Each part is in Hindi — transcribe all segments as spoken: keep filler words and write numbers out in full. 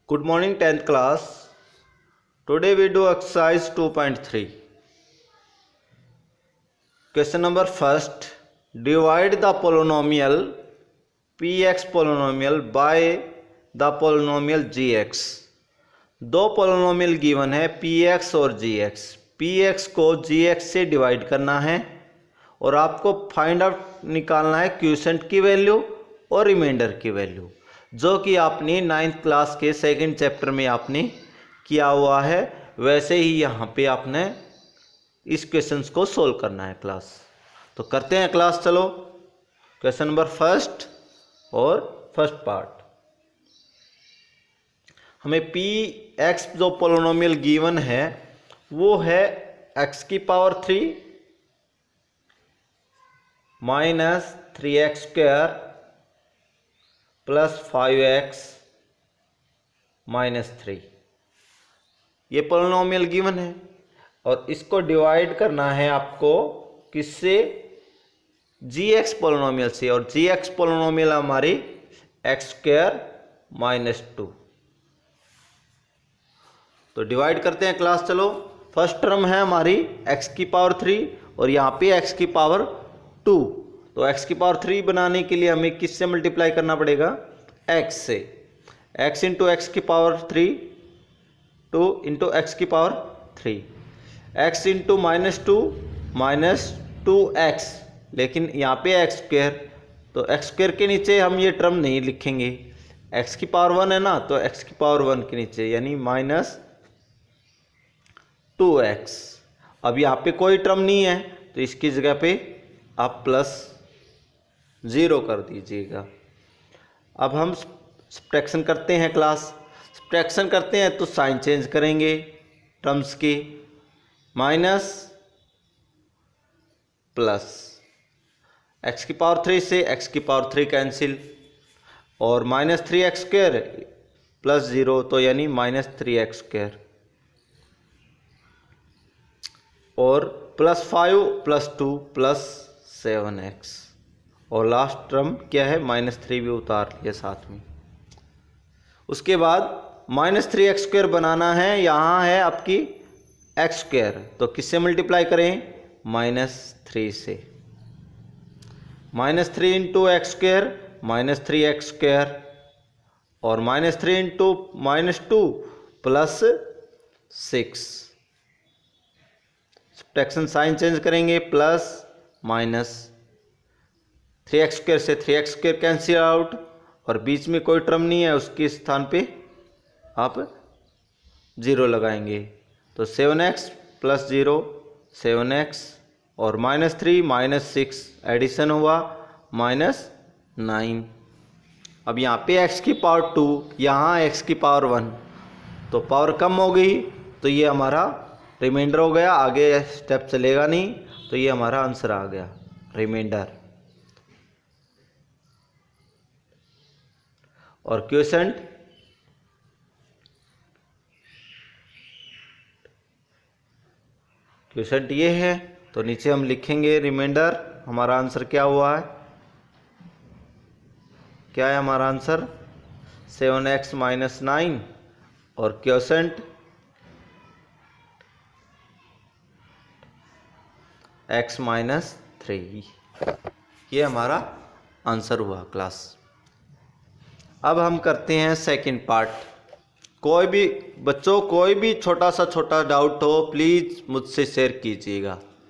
Good morning tenth class. Today we do exercise two point three. Question number first. Divide the polynomial px polynomial by the polynomial gx. दो पोलिनोमियल गिवन है px और gx. px को gx से डिवाइड करना है और आपको फाइंड आउट निकालना है क्वोशिएंट की वैल्यू और रिमाइंडर की वैल्यू, जो कि आपने नाइन्थ क्लास के सेकंड चैप्टर में आपने किया हुआ है। वैसे ही यहाँ पे आपने इस क्वेश्चंस को सोल्व करना है क्लास। तो करते हैं क्लास। चलो क्वेश्चन नंबर फर्स्ट और फर्स्ट पार्ट। हमें पी एक्स जो पोलिनोमियल गिवन है वो है एक्स की power three minus three X square plus five X minus three. ये पोलिनोमियल गिवन है और इसको डिवाइड करना है आपको किससे? जी एक्स पोलिनोमियल से। और जी एक्स पोलिनोमियल हमारी एक्स स्क्वायर माइनस टू। तो डिवाइड करते हैं क्लास। चलो फर्स्ट टर्म है हमारी एक्स की पावर थ्री और यहाँ पे एक्स की पावर टू। तो एक्स की पावर थ्री बनाने के लिए हमें किससे मल्टीप्लाई करना पड़ेगा? एक्स से। एक्स इंटू एक्स की power three, two into X की power three, X into minus two minus two X, लेकिन यहाँ पे एक्स स्क्वायर, तो एक्स स्क्वायर के नीचे हम ये टर्म नहीं लिखेंगे। एक्स की पावर वन है ना, तो एक्स की पावर वन के नीचे यानी माइनस टू एक्स। अब यहाँ पे कोई टर्म नहीं है तो इसकी जगह पे आप प्लस ज़ीरो कर दीजिएगा। अब हम सब्ट्रैक्शन करते हैं क्लास। सब्ट्रैक्शन करते हैं तो साइन चेंज करेंगे टर्म्स की। माइनस प्लस, एक्स की पावर थ्री से एक्स की पावर थ्री कैंसिल और minus three X square plus zero, तो यानी माइनस थ्री एक्स स्क्वायर और plus five plus two plus seven X. और लास्ट टर्म क्या है? माइनस थ्री भी उतार लिया साथ में। उसके बाद माइनस थ्री एक्स स्क्वायर बनाना है। यहाँ है आपकी एक्स स्क्वायर, तो किससे मल्टीप्लाई करें? माइनस थ्री से। Minus three into X square minus three X square और minus three into minus two plus six. Subtraction sign change करेंगे, plus minus three X square से three X square cancel out और बीच में कोई टर्म नहीं है, उसके स्थान पे आप ज़ीरो लगाएंगे। तो seven X plus zero seven X और minus three minus six addition हुआ माइनस नाइन। अब यहाँ पे एक्स की पावर टू, यहाँ एक्स की पावर वन, तो पावर कम हो गई तो ये हमारा रिमाइंडर हो गया। आगे स्टेप चलेगा नहीं, तो ये हमारा आंसर आ गया रिमाइंडर। और क्वोशिएंट क्वोशिएंट ये है, तो नीचे हम लिखेंगे रिमाइंडर। हमारा आंसर क्या हुआ है? क्या है हमारा answer? Seven X minus nine और क्वोशिएंट एक्स माइनस थ्री। ये हमारा आंसर हुआ क्लास। अब हम करते हैं सेकंड पार्ट। कोई भी बच्चों कोई भी छोटा सा छोटा डाउट हो प्लीज़ मुझसे शेयर कीजिएगा।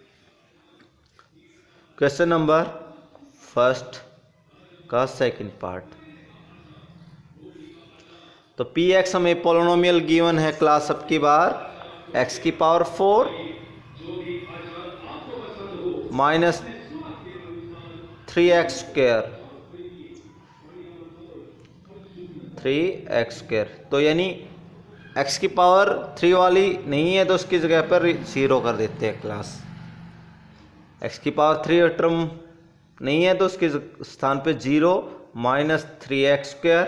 क्वेश्चन नंबर फर्स्ट का सेकंड पार्ट। तो पी एक्स हमें पोलिनोमियल गिवन है क्लास। अब की बार एक्स की power four minus three X square three X square, तो यानी एक्स की पावर थ्री वाली नहीं है तो उसकी जगह पर ज़ीरो कर देते हैं क्लास। एक्स की पावर थ्री टर्म नहीं है तो उसके स्थान पे zero minus three X square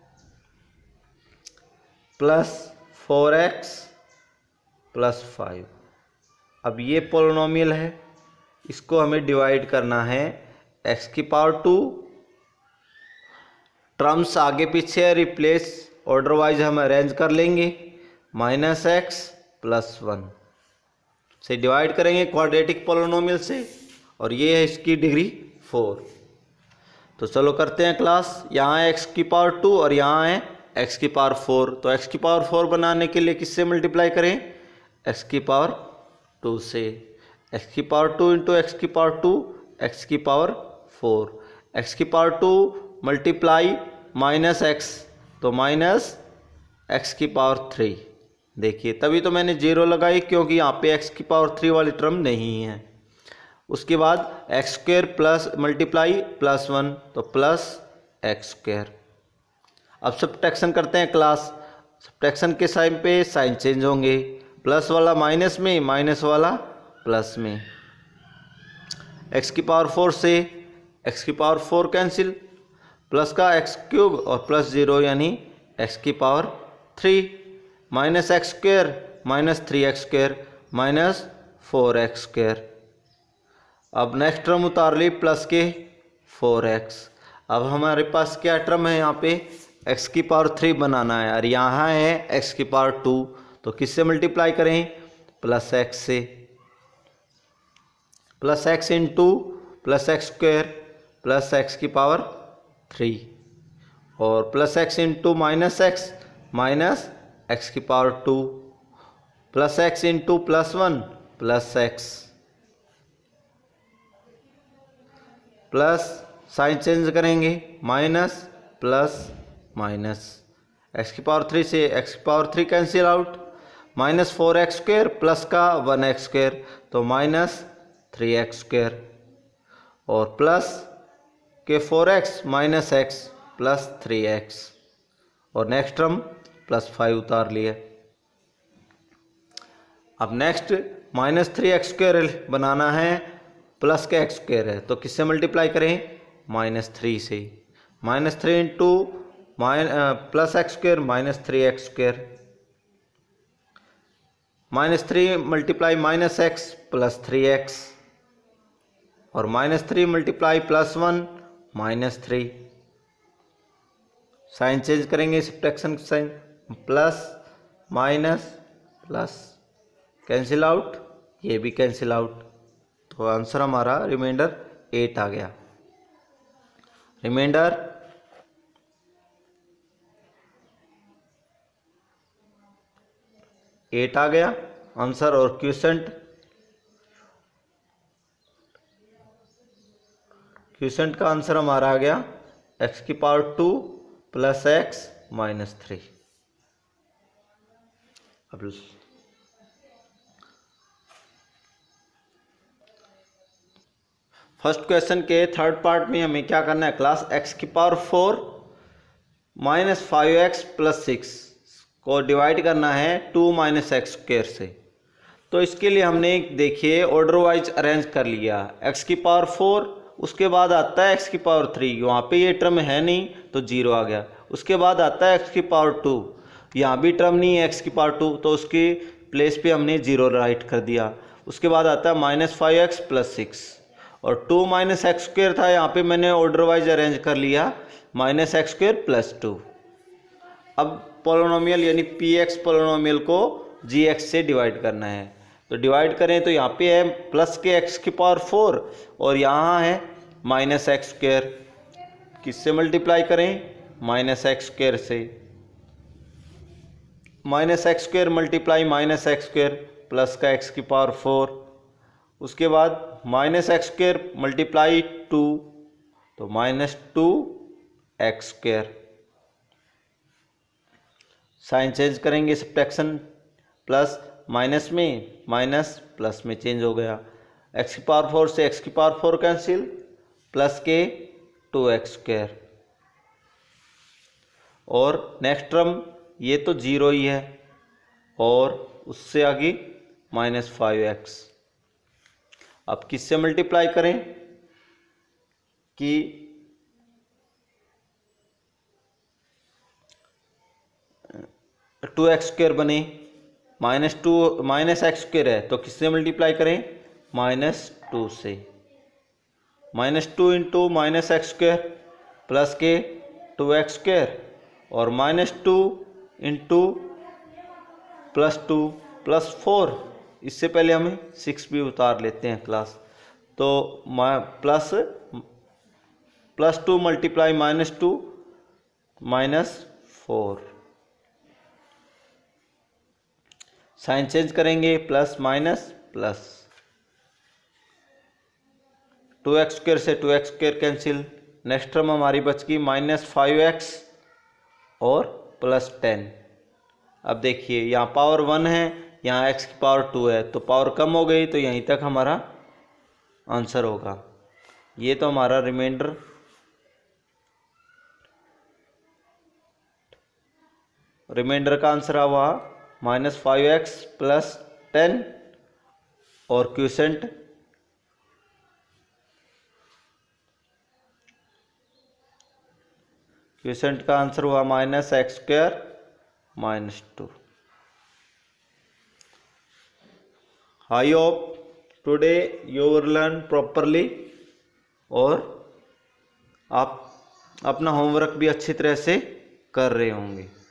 plus four X plus five. अब ये पोलिनोमियल है, इसको हमें डिवाइड करना है। एक्स की पावर टू, टर्म्स आगे पीछे रिप्लेस ऑर्डर वाइज हम अरेंज कर लेंगे। माइनस एक्स प्लस वन से डिवाइड करेंगे क्वाड्रेटिक पोलिनोमियल से, और ये है इसकी डिग्री फोर। तो चलो करते हैं क्लास। यहाँ है एक्स की पावर टू और यहाँ है एक्स की पावर फोर। तो एक्स की पावर फोर बनाने के लिए किससे मल्टीप्लाई करें? एक्स की पावर टू से। एक्स की पावर टू इंटू एक्स की पावर टू, एक्स की पावर फोर। एक्स की power two multiply minus X, तो माइनस एक्स की पावर थ्री। देखिए तभी तो मैंने जीरो लगाई, क्योंकि यहाँ पे एक्स की पावर थ्री वाली टर्म नहीं है। उसके बाद X square plus multiply plus one, तो प्लस एक्स स्क्वेयर। अब सब्ट्रैक्शन करते हैं क्लास। सब्ट्रैक्शन के साइन पे साइन चेंज होंगे, प्लस वाला माइनस में, माइनस वाला प्लस में। एक्स की पावर फोर से एक्स की पावर फोर कैंसिल, प्लस का एक्स क्यूब और प्लस जीरो यानी एक्स की power three, minus X square minus three X square minus four X square. अब नेक्स्ट टर्म उतार ली प्लस के फोर एक्स। अब हमारे पास क्या टर्म है यहाँ पे? एक्स की पावर थ्री बनाना है, और यहाँ है एक्स की पावर टू, तो किससे मल्टीप्लाई करें? प्लस एक्स से। Plus X into plus X square plus X की पावर थ्री, और plus X into minus X minus X की power two, plus X into plus one plus X, plus sign change करेंगे, माइनस प्लस माइनस। एक्स की पावर थ्री से एक्स की power three cancel out, minus four X square plus का वन एक्स स्क्वेयर, तो माइनस थ्री एक्स स्क्वेयर, और प्लस के four X minus X plus three X, और नेक्स्ट टर्म प्लस फाइव उतार लिया। अब next minus three X square बनाना है, प्लस का एक्स स्क्वेयर है, तो किससे मल्टीप्लाई करें? माइनस थ्री से। Minus three into minus plus X square minus three X square, minus three multiply minus X plus three X, और minus three multiply plus one minus three. Sign change करेंगे, subtraction sign, plus minus plus, cancel out, ये भी कैंसिल आउट, तो आंसर हमारा रिमाइंडर एट आ गया। रिमाइंडर एट आ गया आंसर। और क्वेश्चन क्वेश्चन का आंसर हमारा आ गया एक्स की power two plus X minus three. अब फर्स्ट क्वेश्चन के थर्ड पार्ट में हमें क्या करना है क्लास? एक्स की power four minus five X plus six को डिवाइड करना है टू माइनस एक्स स्क्वेयर से। तो इसके लिए हमने देखिए ऑर्डर वाइज अरेंज कर लिया। एक्स की पावर फोर, उसके बाद आता है एक्स की पावर थ्री, वहाँ पे ये टर्म है नहीं तो जीरो आ गया। उसके बाद आता है एक्स की पावर टू, यहाँ भी टर्म नहीं है एक्स की पावर टू, तो उसकी प्लेस पे हमने जीरो राइट कर दिया। उसके बाद आता है minus five X plus six, और टू माइनस एक्स स्क्वेयर था, यहाँ पे मैंने ऑर्डर वाइज अरेंज कर लिया minus X square plus two. अब पोलिनोमियल यानी पी एक्स पोलिनोमियल को जी एक्स से डिवाइड करना है, तो डिवाइड करें तो यहाँ पे है प्लस के एक्स की पावर फोर और यहाँ है माइनस एक्स स्क्वेयर। किससे मल्टीप्लाई करें? माइनस एक्स स्क्वेयर से। Minus X square multiply minus X square plus का एक्स की पावर फोर, उसके बाद minus X square multiply two, तो minus two X square. Sign change करेंगे, सब्ट्रैक्शन, प्लस माइनस में माइनस प्लस में चेंज हो गया। एक्स की पावर फोर से एक्स की पावर फोर कैंसिल, प्लस के टू एक्स स्क्वेयर, और नेक्स्ट टर्म ये तो जीरो ही है, और उससे आगे माइनस फाइव एक्स। अब किससे मल्टीप्लाई करें कि टू एक्स स्क्वेयर बने, minus two minus X square है, तो किससे मल्टीप्लाई करें? माइनस टू से। Minus two into minus X square plus के टू एक्स स्क्वेयर, और minus two into plus two plus four, इससे पहले हम सिक्स भी उतार लेते हैं क्लास। तो plus plus two multiply minus two minus four, sign change करेंगे, plus minus plus, two X square से two X square cancel, next term हमारी बच गई माइनस फाइव एक्स और प्लस टेन। अब देखिए यहाँ पावर वन है, यहाँ x की पावर टू है, तो पावर कम हो गई, तो यहीं तक हमारा आंसर होगा। ये तो हमारा रिमाइंडर रिमाइंडर का आंसर हुआ minus five X plus ten, और क्यूसेंट क्यूसेंट का आंसर हुआ minus X square minus two. I hope today you will learn properly, और आप अपना होमवर्क भी अच्छी तरह से कर रहे होंगे।